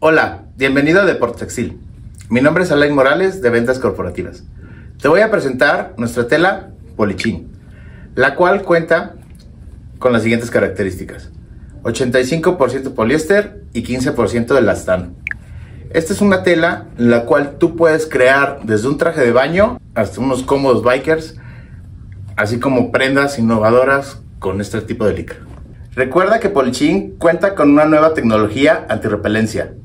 Hola, bienvenido a Deportextil. Mi nombre es Alain Morales de Ventas Corporativas. Te voy a presentar nuestra tela Polichin, la cual cuenta con las siguientes características: 85% poliéster y 15% de elastano. Esta es una tela en la cual tú puedes crear desde un traje de baño hasta unos cómodos bikers, así como prendas innovadoras con este tipo de licra. Recuerda que Polichin cuenta con una nueva tecnología antirrepelencia,